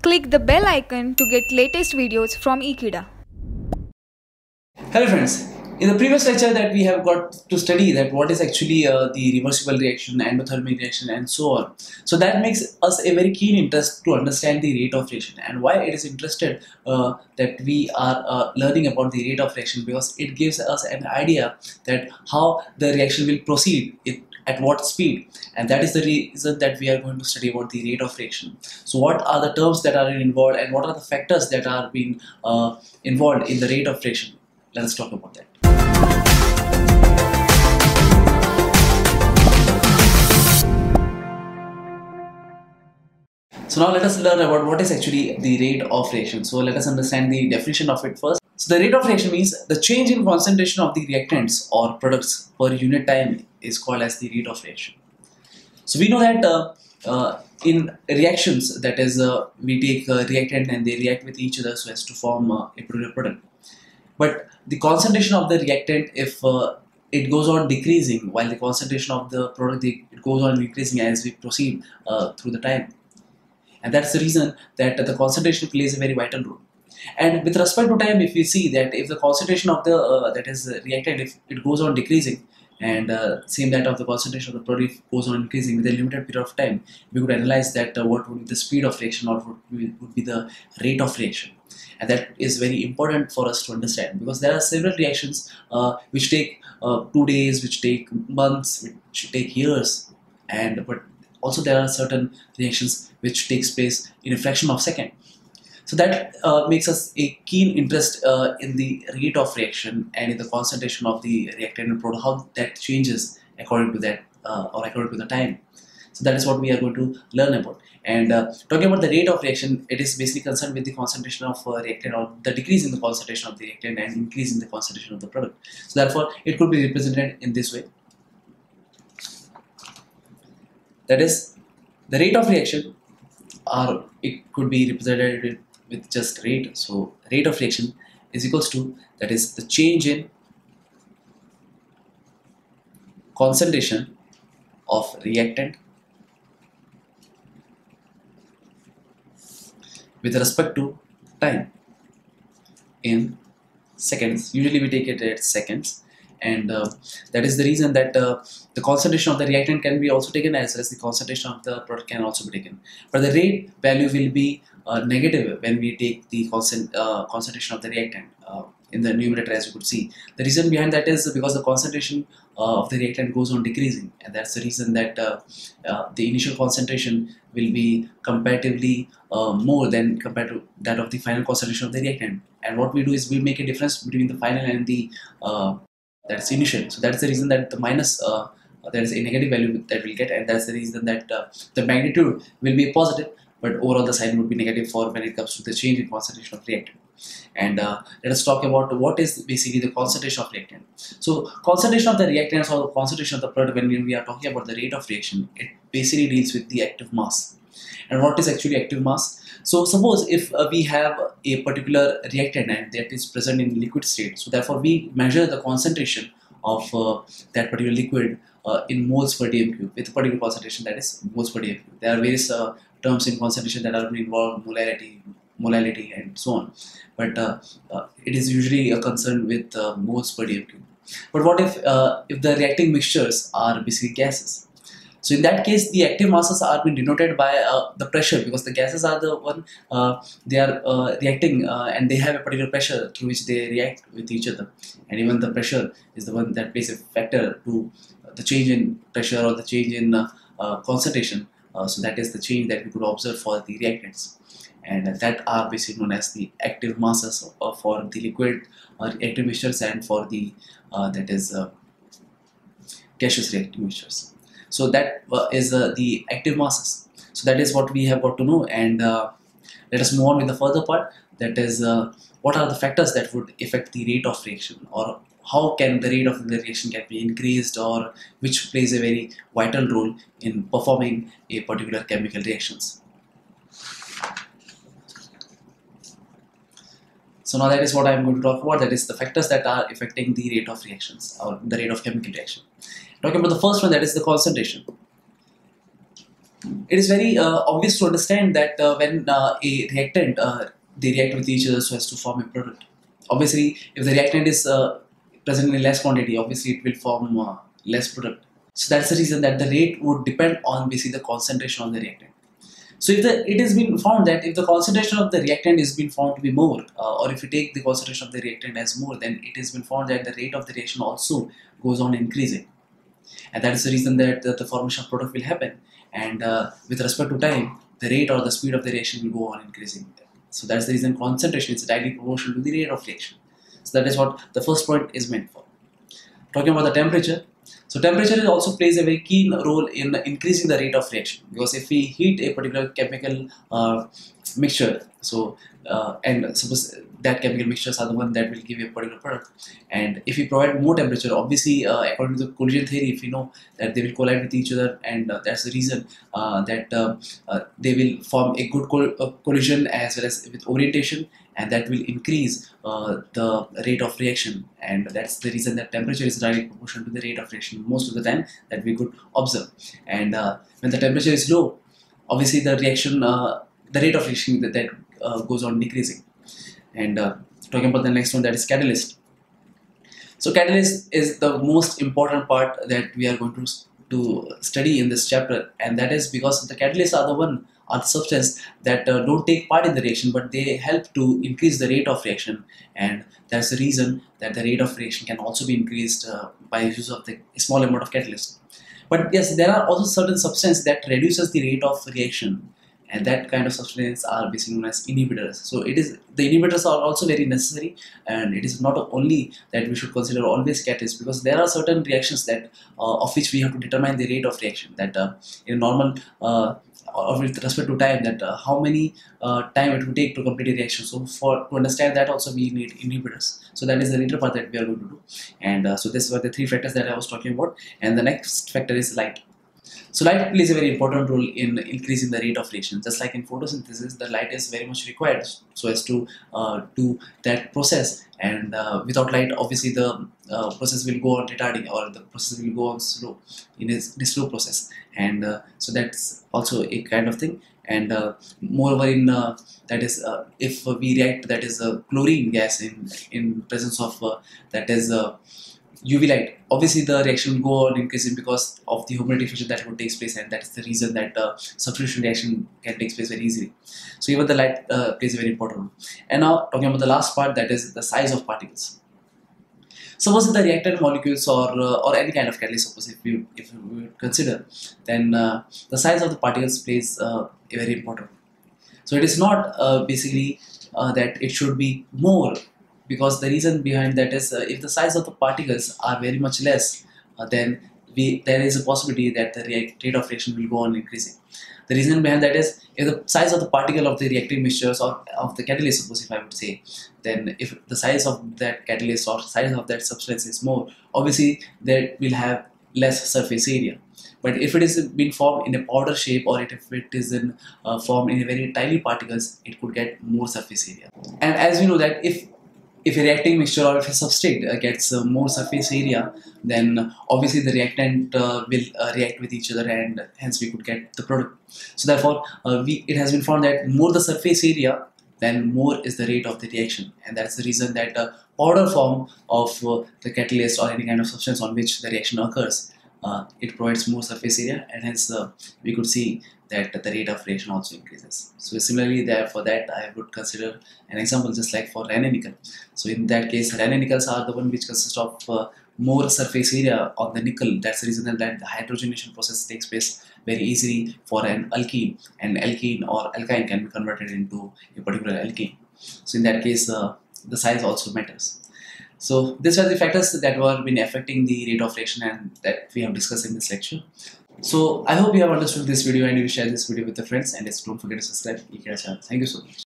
Click the bell icon to get latest videos from Ekeeda. Hello friends, in the previous lecture that we have got to study that what is actually the reversible reaction, endothermic reaction and so on. So that makes us a very keen interest to understand the rate of reaction, and why it is interested that we are learning about the rate of reaction, because it gives us an idea that how the reaction will proceed, at what speed, and that is the reason that we are going to study about the rate of reaction. So what are the terms that are involved and what are the factors that are being involved in the rate of reaction? Let us talk about that. So now let us learn about what is actually the rate of reaction. So let us understand the definition of it first. So the rate of reaction means the change in concentration of the reactants or products per unit time is called as the rate of reaction. So we know that in reactions, that is we take a reactant and they react with each other so as to form a particular product. But the concentration of the reactant, if it goes on decreasing, while the concentration of the product, it goes on increasing as we proceed through the time. And that's the reason that the concentration plays a very vital role. And with respect to time, if we see that if the concentration of the that is reactant, if it goes on decreasing, and same that of the concentration of the product goes on increasing with a limited period of time, we could analyze that what would be the speed of reaction or would be the rate of reaction. And that is very important for us to understand, because there are several reactions which take 2 days, which take months, which take years, but also there are certain reactions which takes place in a fraction of a second. So that makes us a keen interest in the rate of reaction and in the concentration of the reactant and product, how that changes according to that or according to the time. So that is what we are going to learn about. And talking about the rate of reaction, it is basically concerned with the concentration of reactant, or the decrease in the concentration of the reactant and increase in the concentration of the product. So therefore, it could be represented in this way. That is, the rate of reaction, or it could be represented with just rate. So rate of reaction is equals to, that is the change in concentration of reactant with respect to time in seconds. Usually we take it at seconds, and that is the reason that the concentration of the reactant can be also taken as well as the concentration of the product can also be taken. But the rate value will be negative when we take the concentration of the reactant in the numerator, as you could see. The reason behind that is because the concentration of the reactant goes on decreasing, and that's the reason that the initial concentration will be comparatively more than compared to that of the final concentration of the reactant. And what we do is we make a difference between the final and the that's initial. So that's the reason that the minus there is a negative value that we'll get, and that's the reason that the magnitude will be positive, but overall the sign would be negative for when it comes to the change in concentration of reactant. And let us talk about what is basically the concentration of reactant. So concentration of the reactants or the concentration of the product, when we are talking about the rate of reaction, it basically deals with the active mass. And what is actually active mass? So suppose if we have a particular reactant and that is present in liquid state, so therefore we measure the concentration of that particular liquid in moles per dm cube with a particular concentration, that is moles per dm cube. There are various terms in concentration that are involved, molality and so on, but it is usually a concern with moles per dm cube. But what if the reacting mixtures are basically gases? So in that case, the active masses are being denoted by the pressure, because the gases are the one they are reacting and they have a particular pressure through which they react with each other, and even the pressure is the one that plays a factor to the change in pressure or the change in concentration. So that is the change that we could observe for the reactants, and that are basically known as the active masses for the liquid reactive mixtures and for the that is gaseous reactive mixtures. So that is the active masses. So that is what we have got to know, and let us move on with the further part, that is what are the factors that would affect the rate of reaction, or how can the rate of the reaction can be increased, or which plays a very vital role in performing a particular chemical reactions. So now that is what I am going to talk about, that is the factors that are affecting the rate of reactions or the rate of chemical reaction. Talking about the first one, that is the concentration. It is very obvious to understand that when a reactant they react with each other so as to form a product. Obviously, if the reactant is present in less quantity, obviously it will form less product. So that's the reason that the rate would depend on basically the concentration of the reactant. So if it has been found that if the concentration of the reactant is been found to be more, or if you take the concentration of the reactant as more, then it has been found that the rate of the reaction also goes on increasing. And that is the reason that the formation of product will happen. And with respect to time, the rate or the speed of the reaction will go on increasing. So that's the reason concentration is directly proportional to the rate of reaction. So that is what the first point is meant for. Talking about the temperature. So temperature also plays a very key role in increasing the rate of reaction, because if we heat a particular chemical mixture, so and suppose that chemical mixtures are the one that will give you a particular product, and if we provide more temperature, obviously according to the collision theory, if we know that they will collide with each other, and that's the reason that they will form a good collision as well as with orientation, and that will increase the rate of reaction, and that's the reason that temperature is directly proportional to the rate of reaction most of the time that we could observe. And when the temperature is low, obviously the reaction, the rate of reaction that goes on decreasing. And talking about the next one, that is catalyst. So catalyst is the most important part that we are going to study in this chapter, and that is because the catalysts are the substance that don't take part in the reaction, but they help to increase the rate of reaction, and that's the reason that the rate of reaction can also be increased by use of the small amount of catalyst. But yes, there are also certain substances that reduces the rate of reaction, and that kind of substance are basically known as inhibitors. So it is, the inhibitors are also very necessary, and it is not only that we should consider always catalysts, because there are certain reactions that of which we have to determine the rate of reaction, that in normal or with respect to time, that how many time it will take to complete a reaction. So to understand that also we need inhibitors. So that is the later part that we are going to do. And so this were the three factors that I was talking about, and the next factor is light. So light plays a very important role in increasing the rate of reaction. Just like in photosynthesis, the light is very much required so as to do that process. And without light, obviously the process will go on retarding, or the process will go on slow in this slow process. And so that's also a kind of thing. And moreover, in that is if we react, that is chlorine gas in presence of that is UV light, obviously the reaction will go on increasing because of the humidification that would take place, and that is the reason that substitution reaction can take place very easily. So even the light plays a very important role. And now talking about the last part, that is the size of particles. Suppose the reactant molecules or any kind of catalyst, suppose if we consider, then the size of the particles plays a very important role. So it is not basically that it should be more, because the reason behind that is if the size of the particles are very much less, then there is a possibility that the rate of reaction will go on increasing. The reason behind that is if the size of the particle of the reactive mixtures or of the catalyst, suppose if I would say, then if the size of that catalyst or size of that substance is more, obviously that will have less surface area. But if it is being formed in a powder shape, or if it is in formed in a very tiny particles, it could get more surface area. And as we know that if a reacting mixture or if a substrate gets more surface area, then obviously the reactant will react with each other, and hence we could get the product. So therefore, it has been found that more the surface area, then more is the rate of the reaction, and that's the reason that powder form of the catalyst or any kind of substance on which the reaction occurs, it provides more surface area, and hence we could see that the rate of reaction also increases. So similarly, there for that I would consider an example just like for iron and nickel. So in that case, iron and nickels are the one which consist of more surface area on the nickel. That's the reason that the hydrogenation process takes place very easily for an alkene, and alkene or alkyne can be converted into a particular alkene. So in that case, the size also matters. So these are the factors that were been affecting the rate of reaction and that we have discussed in this lecture. So I hope you have understood this video and you share this video with your friends, and don't forget to subscribe to Ekeeda channel. Thank you so much.